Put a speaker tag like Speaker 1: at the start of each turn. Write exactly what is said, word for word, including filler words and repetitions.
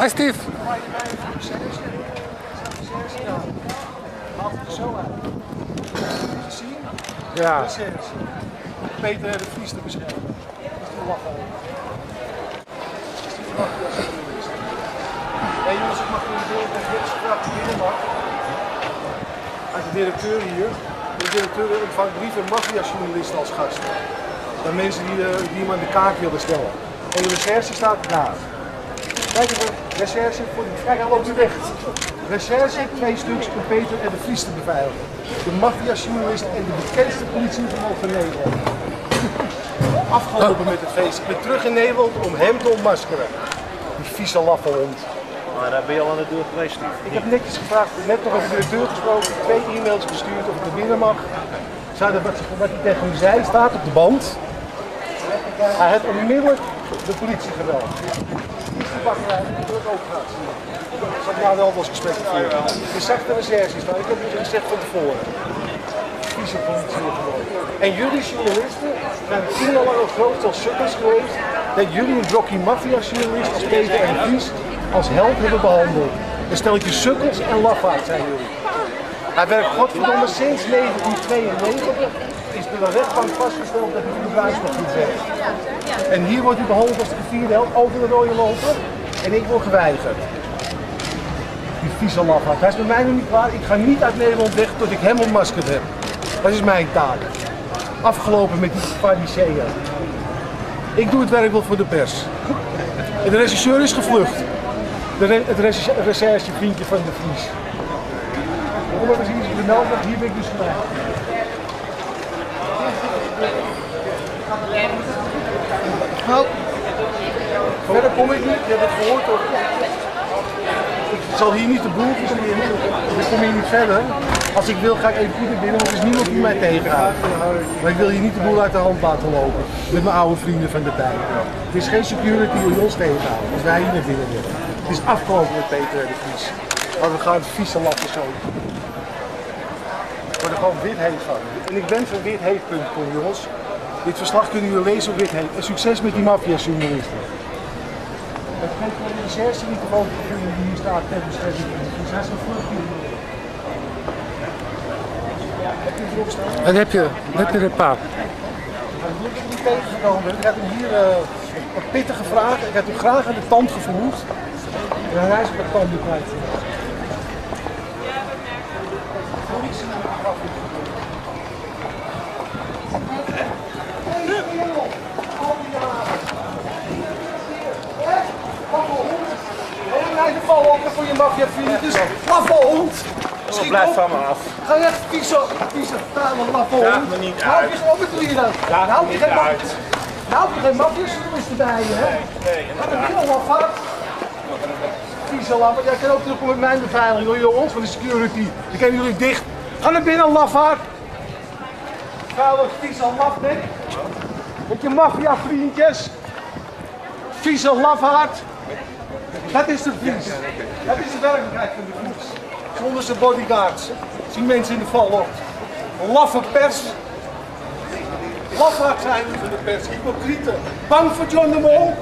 Speaker 1: Hi Steve.
Speaker 2: Haalt het er zo uit. Gezien?
Speaker 1: Ja.
Speaker 2: Peter de Vries te beschermen. Dat is te lachen. Hey jongens, ik mag jullie door de gevraagd binnen mag. Uit de directeur hier. De directeur ontvangt brieven maffiajournalisten als gast. Dan mensen die, uh, die hem aan de kaak willen stellen. En de recherche staat daar. Kijk even, recherche, voor die kijk, hij loopt u weg. Recherche, twee stuks om Peter en de Vries te beveiligen. De maffiajournalist en de bekendste politievermogen van Nederland. Afgelopen met het feest. Ik ben terug in Nederland om hem te ontmaskeren. Die vieze laffenhond.
Speaker 3: Maar daar ben je al aan het doen geweest, Steve.
Speaker 2: Ik heb netjes gevraagd, net nog met de directeur gesproken, twee e-mails gestuurd of ik er binnen mag. Zouden wat, wat hij tegen me zei staat op de band. Hij heeft onmiddellijk de politie gebeld. De bakkerij druk ook gaat. Ik zal nou wel als gesprek voeren. Je zag de recherche staan, ik heb het gezegd van tevoren. Vieze politie gewoon. En jullie journalisten zijn tien jaar lang het grootste als sukkers geweest. Dat jullie een blokje maffia-journalist als Peter en Vries als held hebben behandeld. Een stelletje sukkels en lafaard zijn jullie. Hij werkt godverdomme sinds negentien tweeënnegentig. Is door de rechtbank vastgesteld dat hij voor de buis nog niet werkt. En hier wordt hij behandeld als de gevierde held over de rode loper. En ik word geweigerd. Die vieze lafaard. Hij is met mij nog niet klaar. Ik ga niet uit Nederland weg tot ik hem ontmaskerd heb. Dat is mijn taak. Afgelopen met die fariseeën. Ik doe het werk wel voor de pers. En de regisseur is gevlucht. De re het recherchevriendje van de Vries. Kom maar eens hier, de melding, hier ben ik dus gelijk. Nou, verder kom ik niet, je hebt het gehoord toch? Ik zal hier niet de boel verzinnen, ik kom hier niet verder. Als ik wil ga ik even goed naar binnen, want er is niemand die mij tegenhoudt. Maar ik wil hier niet de boel uit de hand laten lopen, met mijn oude vrienden van de tijd. Het is geen security die ons tegenhoudt, als wij hier naar binnen willen. Het is afgelopen met Peter en de Vries. Maar we gaan vieze lappen zo. We worden gewoon wit heet van. En ik ben van wit heet punt com jongens. Dit verslag kunnen jullie lezen op Wit Heet. En succes met die maffiajournalisten. Het geeft voor de recherche niet gewoon die hier staat ter bescherming. Dus hij is een vlucht hier. Heb je erop staan?
Speaker 1: En heb je, heb je een paar?
Speaker 2: Ik ben niet tegengekomen. Ik heb hem hier uh, een pittige vraag. Ik heb hem graag aan de tand gevoegd. En hij is op de tand kwijt. Val op voor je maffia-vriendjes. Laffe hond!
Speaker 3: Oh, blijf van me af.
Speaker 2: Ga je echt vieze, vieze, vuile laffe hond.
Speaker 3: Vraag me niet
Speaker 2: Nou,
Speaker 3: uit.
Speaker 2: je wat bedoel je dan?
Speaker 3: Vraag
Speaker 2: Nou,
Speaker 3: me
Speaker 2: je
Speaker 3: niet
Speaker 2: geen
Speaker 3: uit.
Speaker 2: Nou, je geen maffia-journalisten bij je, hè?
Speaker 3: Nee,
Speaker 2: Wat een heel lafhart. Vieze laffe. Jij kan ook terugkomen met mijn beveiliging, hoor jongens, van de security. Ik heb jullie dicht. Ga naar binnen, lafhart. Vuile, vieze lafnek. Met je maffia-vriendjes. Vieze lafhart. Dat is de Vries. Dat is de werkelijkheid van de Vries. Zonder zijn bodyguards. Zien mensen in de val op. Een laffe pers. Lafaard zijn we van de pers. Hypocrieten. Bang voor John de Mol.